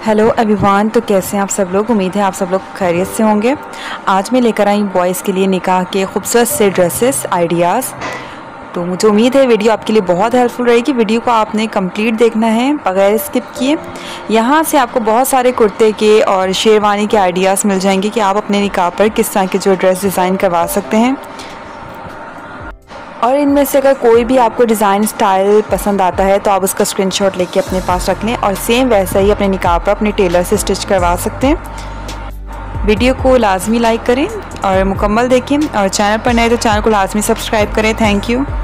Hello everyone, तो कैसे हैं आप सब लोग। उम्मीद है आप सब लोग खैरियत से होंगे। आज मैं लेकर आई बॉयज़ के लिए निकाह के खूबसूरत से ड्रेसेस आइडियाज़। तो मुझे उम्मीद है वीडियो आपके लिए बहुत हेल्पफुल रहेगी। वीडियो को आपने कंप्लीट देखना है बगैर स्किप किए। यहाँ से आपको बहुत सारे कुर्ते के और शेरवानी के आइडियाज़ मिल जाएंगे कि आप अपने निकाह पर किस तरह के जो ड्रेस डिज़ाइन करवा सकते हैं। और इनमें से अगर कोई भी आपको डिज़ाइन स्टाइल पसंद आता है तो आप उसका स्क्रीनशॉट लेके अपने पास रख लें और सेम वैसा ही अपने निकाह पर अपने टेलर से स्टिच करवा सकते हैं। वीडियो को लाजमी लाइक करें और मुकम्मल देखें, और चैनल पर नए तो चैनल को लाजमी सब्सक्राइब करें। Thank you.